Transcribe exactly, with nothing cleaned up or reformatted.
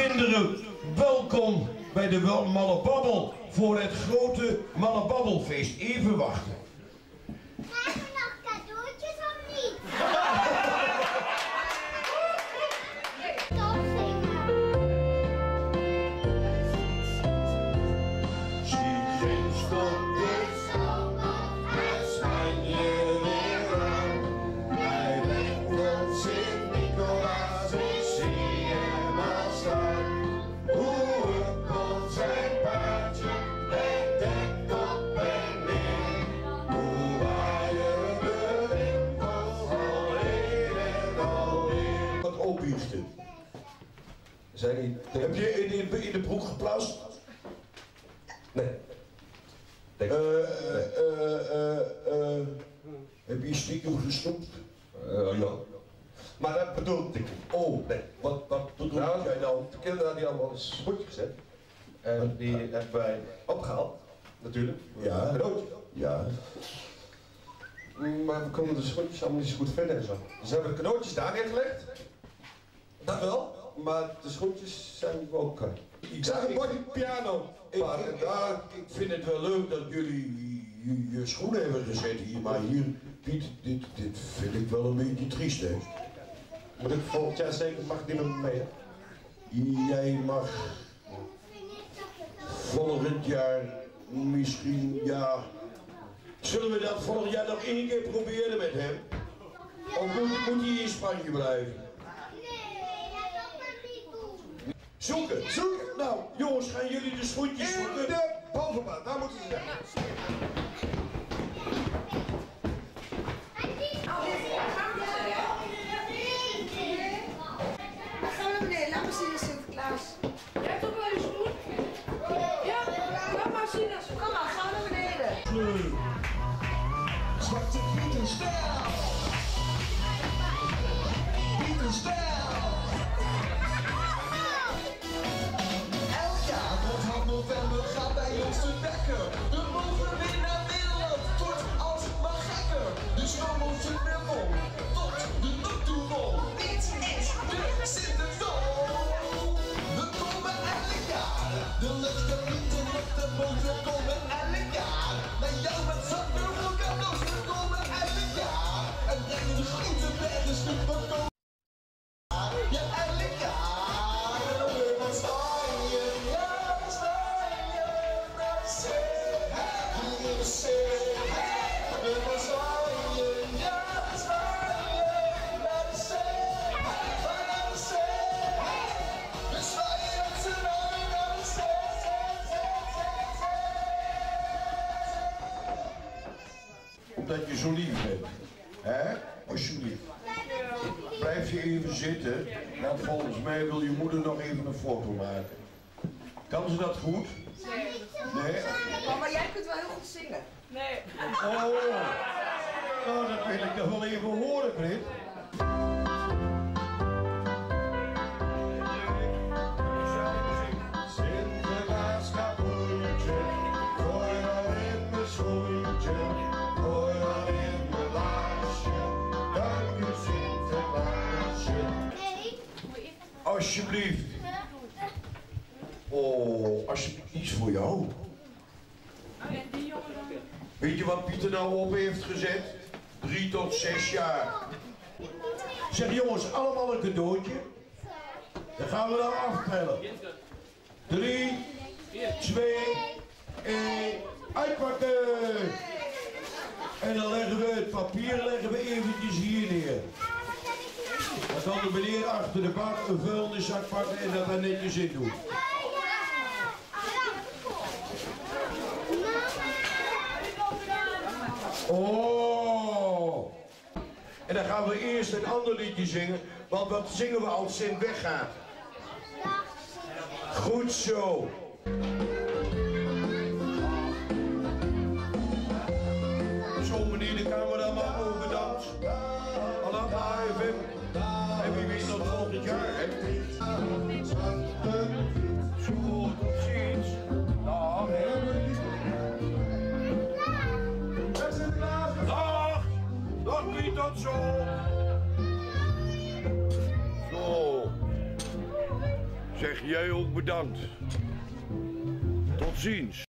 kinderen, welkom bij de Malle Babbel voor het grote Malle Babbelfeest. Even wachten. Krijgen we nog cadeautjes of niet? Zijn die... Heb je in de, in de broek geplast? Nee. Eh, eh, eh, eh, heb je stiekem gesnoept? Uh, ja. Maar dat bedoelde ik. Oh, nee. Wat, wat bedoel nou, jij dan? de kinderen hadden die allemaal in een schotje gezet. En die hebben wij opgehaald. Natuurlijk. Ja. Een cadeautje. Ja. Maar we konden de schotjes allemaal niet zo goed vinden en zo. Dus hebben we de cadeautjes daar neergelegd. Dat wel. Maar de schoentjes zijn ook kwijt. Ik zag een bordje piano. Ik, ik, ja, ik vind het wel leuk dat jullie je, je schoenen hebben gezet hier, maar hier, Piet, dit, dit vind ik wel een beetje triest, hè? Moet ik volgend jaar zeker, mag ik niet meer mee, hè? Jij mag volgend jaar misschien, ja... Zullen we dat volgend jaar nog één keer proberen met hem? Of moet, moet hij in Spanje blijven? Zoeken, zoeken. Nou, jongens, gaan jullie de schoentjes zoeken? In de bovenbaan, daar moeten ze zijn. Gaan we naar beneden, laat maar zien in Sinterklaas. Jij hebt toch wel je schoen? Ja, laat maar zien. Kom maar, gaan we naar beneden. Zwarte Pietenstijl. Pietenstijl. November gaat bij ons de wekker. We mogen weer naar Nederland, het wordt alsmaar gekker. Dus we moeten weer vol, tot de Noordtoerol. Dit is de Sinterklaas. We komen elk jaar. De lucht, de wind, de lucht, de boot, we komen elk jaar. Naar jou met zakken voor cadeaus, we komen elk jaar. En brengen de grote bergen, stuk we komen. Ja, elk jaar. We gaan Spanje, ja. Dat je zo lief bent, hè? Alsjeblieft. Blijf je even zitten, want volgens mij wil je moeder nog even een foto maken. Kan ze dat goed? Nee. Oh, maar jij kunt wel heel goed zingen. Nee. Oh, nou, dat wil ik nog wel even horen, Brit. Sinterklaas kapoentje, gooi maar in mijn schoentje, gooi maar in mijn laarsje, dank u Sinterklaasje. Alsjeblieft. Oh, alsjeblieft, iets voor jou. Weet je wat Pieter nou op heeft gezet? Drie tot zes jaar. Zeg jongens, allemaal een cadeautje. Dan gaan we nou aftellen. Drie, twee, één, uitpakken. En dan leggen we het papier leggen we eventjes hier neer. Dan kan de meneer achter de bank een vuilniszak pakken en dat daar netjes in doen. Oh! En dan gaan we eerst een ander liedje zingen, want wat zingen we als Sint weggaat? Goed zo! Zo meneer de cameraman, ook bedankt. Allemaal even. En wie weet tot volgend jaar, hè? Zo, tot ziens. Dag. Dag! Dag Piet, tot zo! Zo. Zeg jij ook bedankt. Tot ziens.